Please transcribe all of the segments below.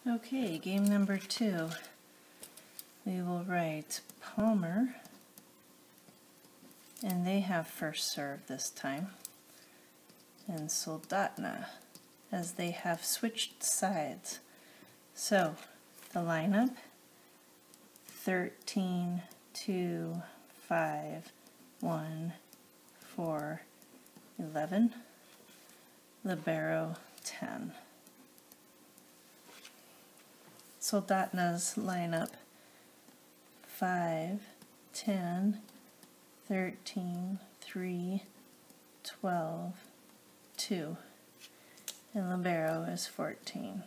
Okay, game number 2. We will write Palmer, and they have first serve this time, and Soldatna, as they have switched sides. So, the lineup, 13, 2, 5, 1, 4, 11, Libero 10. Soldatna's lineup, 5, 10, 13, 3, 12, 2, and Libero is 14.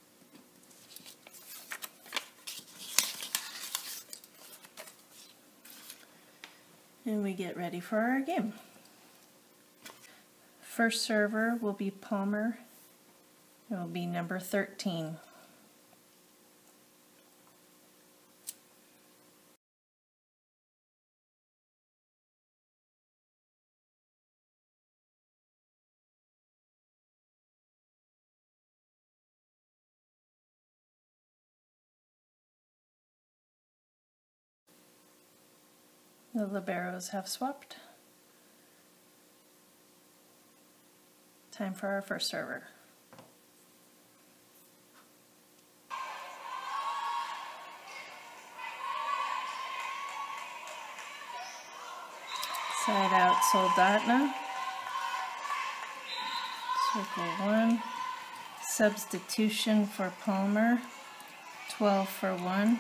And we get ready for our game. First server will be Palmer. It will be number 13. The liberos have swapped. Time for our first server. Side out Soldatna. Circle 1. Substitution for Palmer. 12 for 1.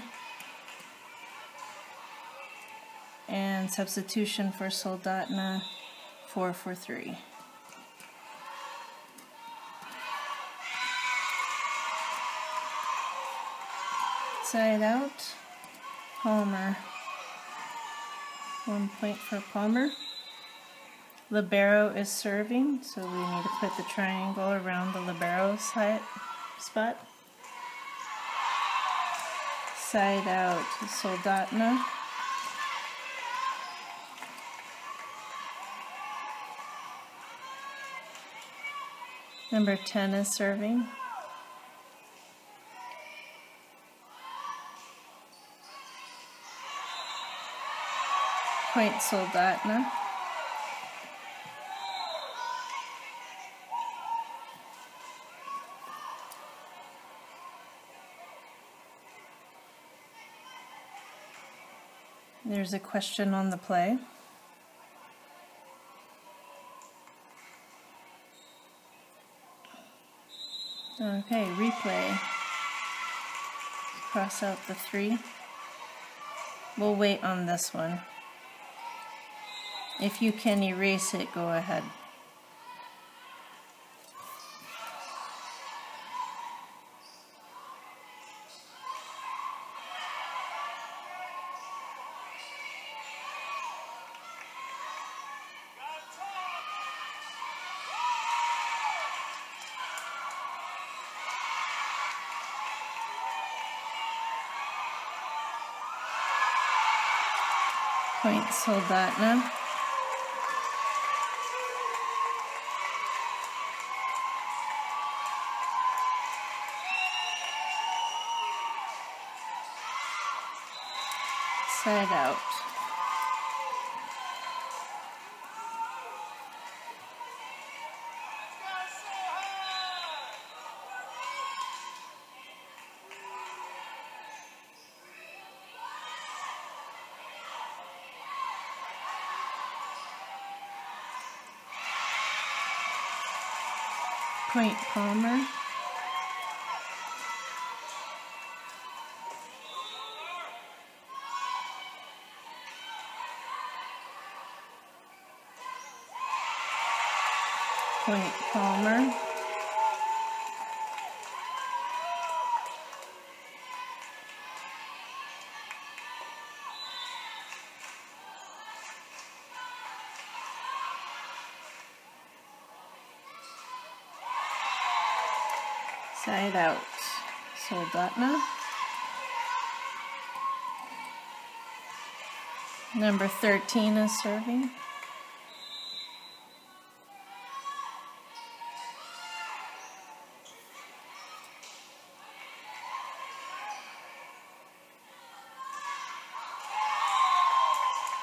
And substitution for Soldatna, 4 for 3. Side out, Palmer. 1 point for Palmer. Libero is serving, so we need to put the triangle around the libero spot. Side out, Soldatna. Number 10 is serving. Point Soldatna. There's a question on the play. Okay, replay. Cross out the 3. We'll wait on this one. If you can erase it, go ahead. Point Soldatna. Side out. Point Palmer. Point Palmer. Side out Soldatna. Number 13 is serving.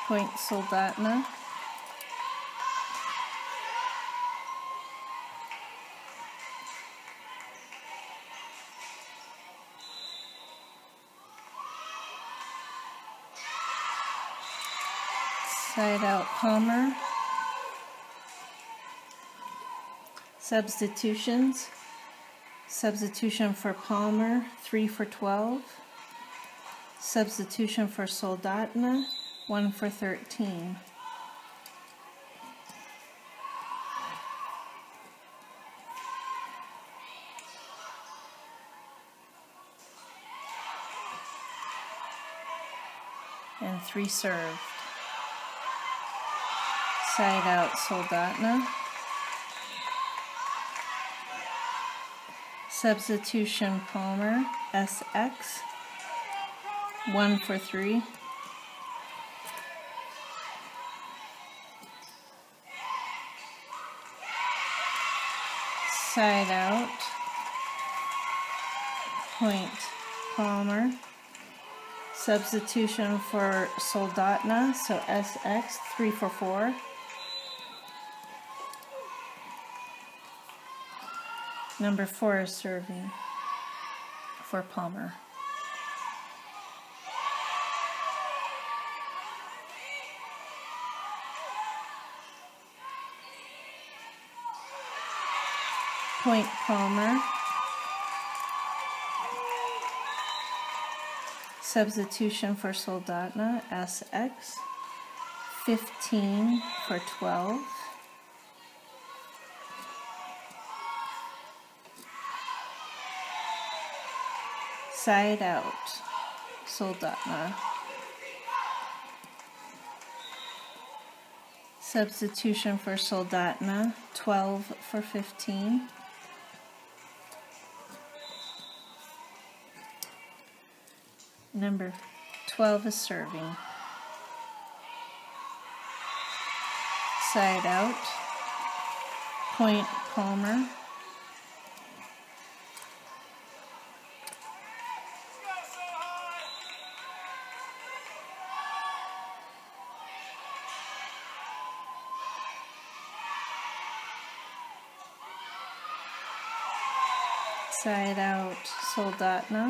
point Soldotna, side out Palmer, substitutions, substitution for Palmer, 3 for 12, substitution for Soldotna, 1 for 13. And 3 served. Side out Soldotna. Substitution Palmer, SX, 1 for 3. Side out, point Palmer. Substitution for Soldotna, so SX, 3 for 4. Number 4 is serving for Palmer. Point Palmer. Substitution for Soldotna, SX, 15 for 12. Side out, Soldotna. Substitution for Soldotna, 12 for 15. Number 12 is serving. Side out, point Palmer. Side out, Soldotna.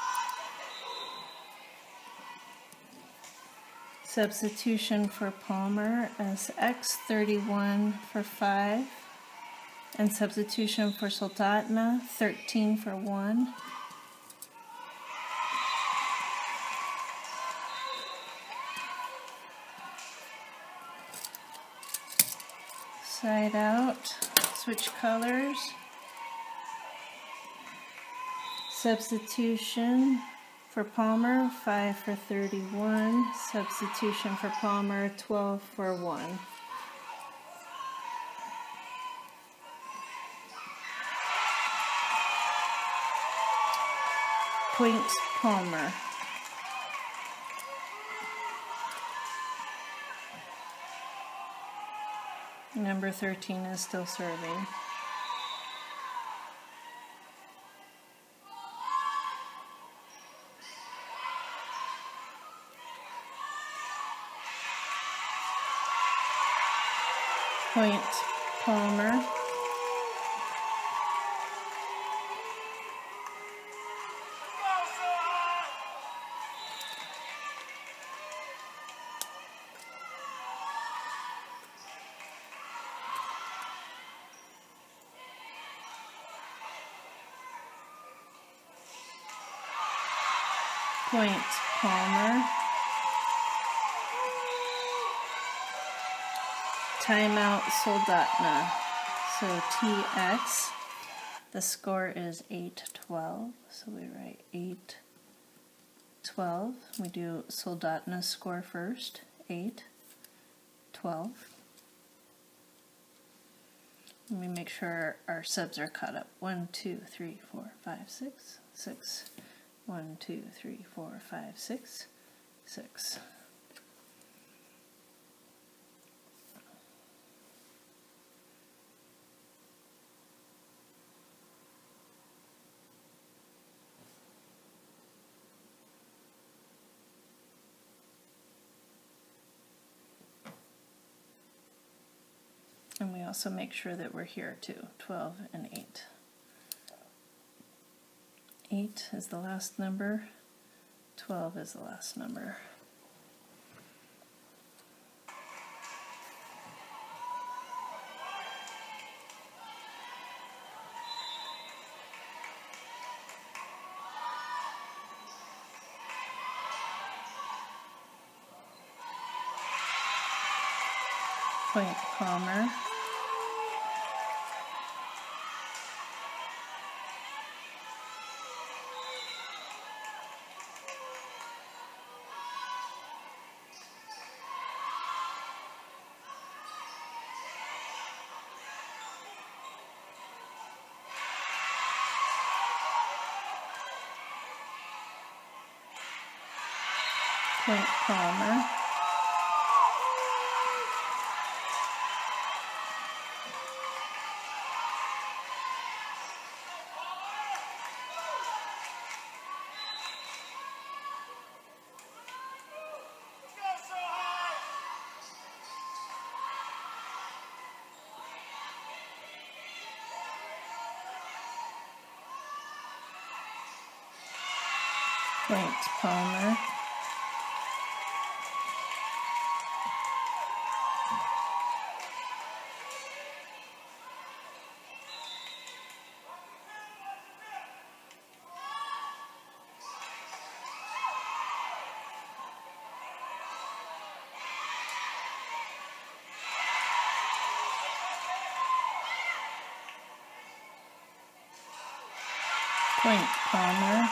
Substitution for Palmer as X, 31 for 5. And substitution for Soldotna, 13 for 1. Side out, switch colors. Substitution for Palmer, 5 for 31. Substitution for Palmer, 12 for 1. Point Palmer. Number 13 is still serving. Point Palmer. Point Palmer. Timeout Soldotna. So TX. The score is 8-12. So we write 8-12. We do Soldotna's score first. 8-12. Let me make sure our subs are caught up. 1, 2, 3, 4, 5, 6, 6. 1, 2, 3, 4, 5, 6, 6. also make sure that we're here too, 12 and 8. 8 is the last number, 12 is the last number. Point Palmer. Point Palmer. Point Palmer. Point Palmer.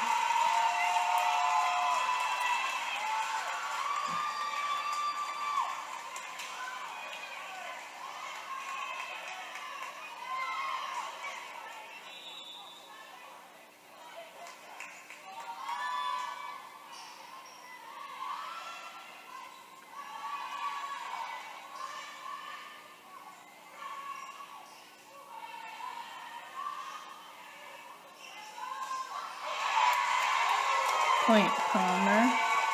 Point Palmer.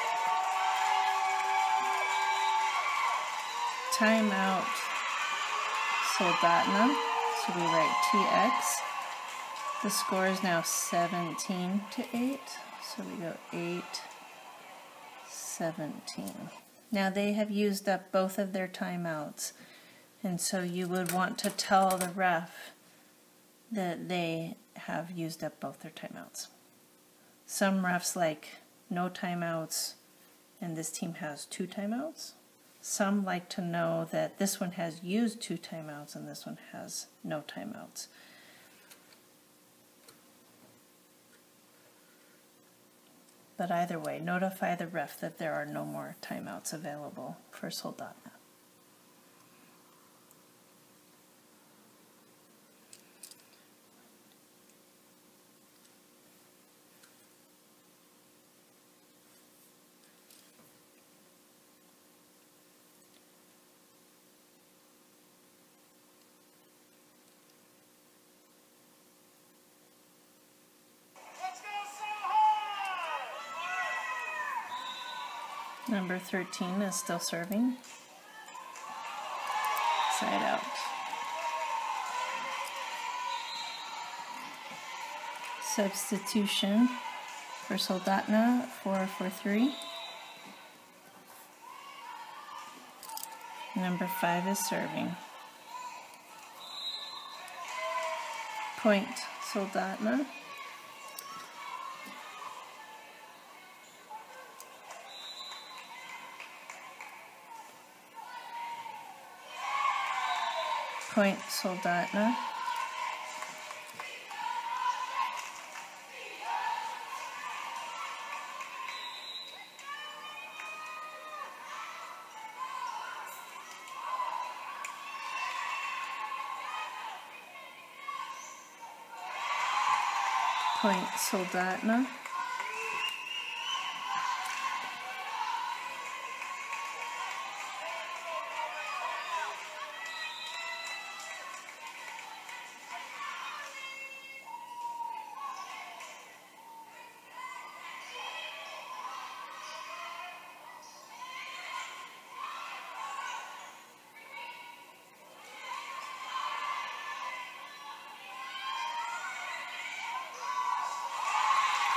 Timeout Soldotna. So we write TX. The score is now 17 to 8. So we go 8, 17. Now they have used up both of their timeouts. And so you would want to tell the ref that they have used up both their timeouts. Some refs like no timeouts, and this team has 2 timeouts. Some like to know that this one has used 2 timeouts and this one has no timeouts. But either way, notify the ref that there are no more timeouts available for Soldotna. Number 13 is still serving. Side out. Substitution for Soldotna, 4-4-3. Number 5 is serving. Point Soldotna. Point Soldotna. Point Soldotna.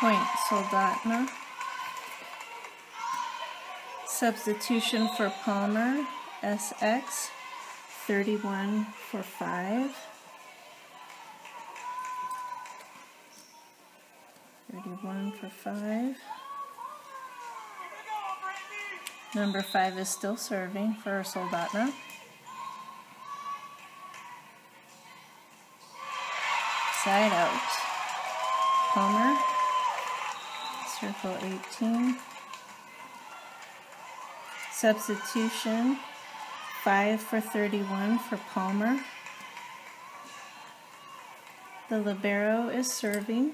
Point Soldotna. Substitution for Palmer, SX, 31 for 5. 31 for 5. Number 5 is still serving for Soldotna. Side out. Palmer. Circle 18. Substitution, 5 for 31 for Palmer. The libero is serving.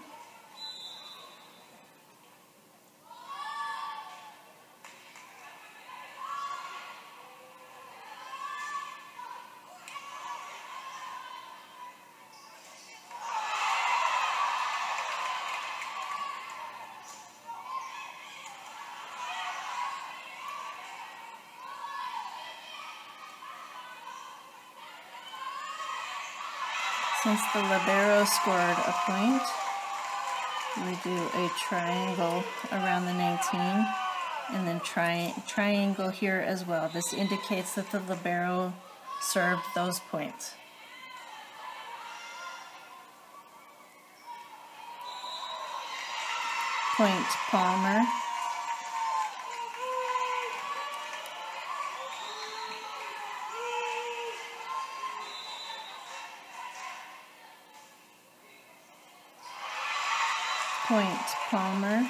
Since the libero scored a point, we do a triangle around the 19 and then triangle here as well. This indicates that the libero served those points. Point Palmer. Point Palmer.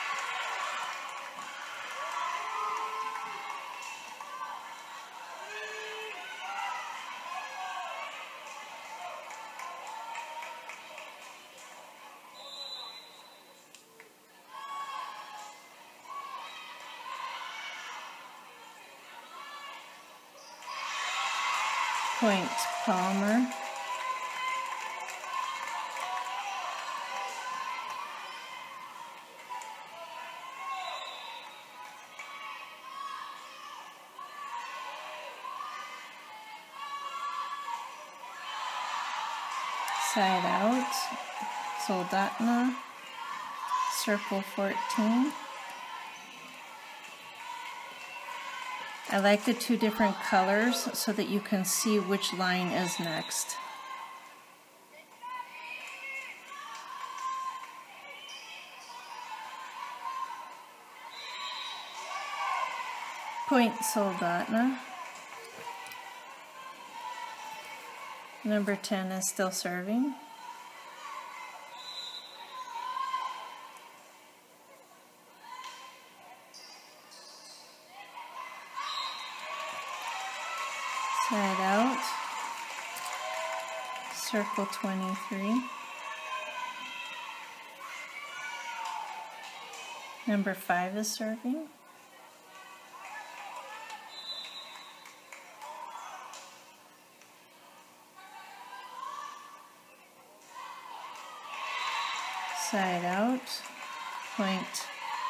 Point Palmer. Side out, Soldotna, circle 14. I like the two different colors so that you can see which line is next. Point Soldotna. Number 10 is still serving. Side out, circle 23. Number 5 is serving. Side out, point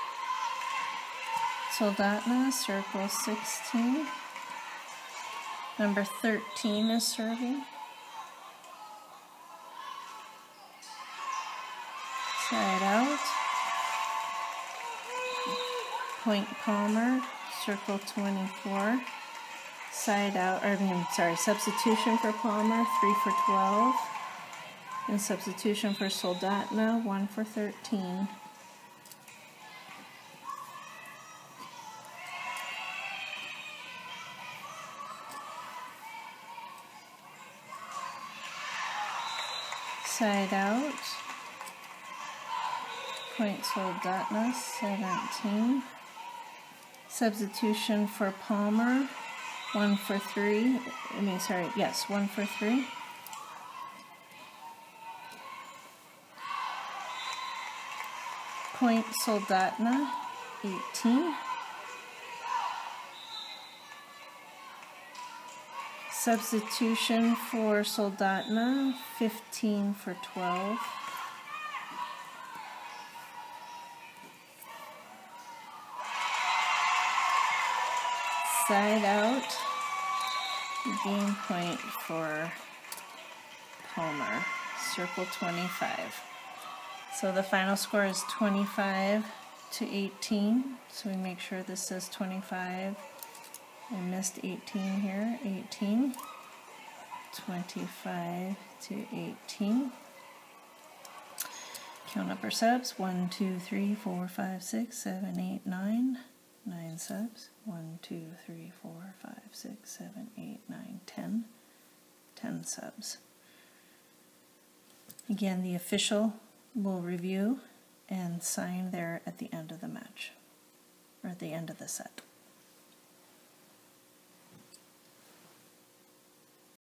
Soldotna, circle 16. Number 13 is serving. Side out, point Palmer, circle 24. Side out, substitution for Palmer, 3 for 12. And substitution for Soldotna, 1 for 13. Side out, point Soldotna, 17. Substitution for Palmer, 1 for 3. 1 for 3. Point Soldotna, 18. Substitution for Soldotna, 15 for 12. Side out, game point for Palmer, circle 25. So the final score is 25 to 18. So we make sure this says 25. I missed 18 here. 18. 25 to 18. Count up our subs. 1, 2, 3, 4, 5, 6, 7, 8, 9. 9 subs. 1, 2, 3, 4, 5, 6, 7, 8, 9, 10. 10 subs. Again, the official will review and sign there at the end of the match, or at the end of the set.